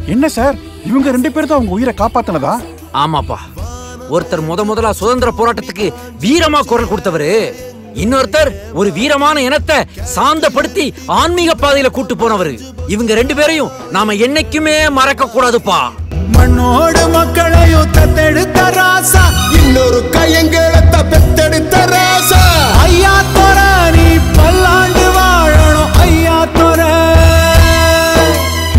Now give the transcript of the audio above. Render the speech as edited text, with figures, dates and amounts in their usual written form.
என்ன சார், இவங்க 2 பேரும் தான் உங்க உயிரை காப்பாத்தினதா? ஆமாப்பா. ஒருத்தர் முதலா சுதந்திர போராட்டத்துக்கு வீரமா குரல் கொடுத்தவரு, இன்னொருத்தர் ஒரு வீரமான இனத்தை சாந்தப்படுத்தி ஆன்மீக பாதையில கூட்டு போனவரு. இவங்க 2 பேரையும் நாம என்னைக்குமே மறக்க கூடாதுப்பா. மண்ணோடு மக்களையும் தத்தெடுத்த ராசா, இன்னொரு கையங்கள பெத்தெடு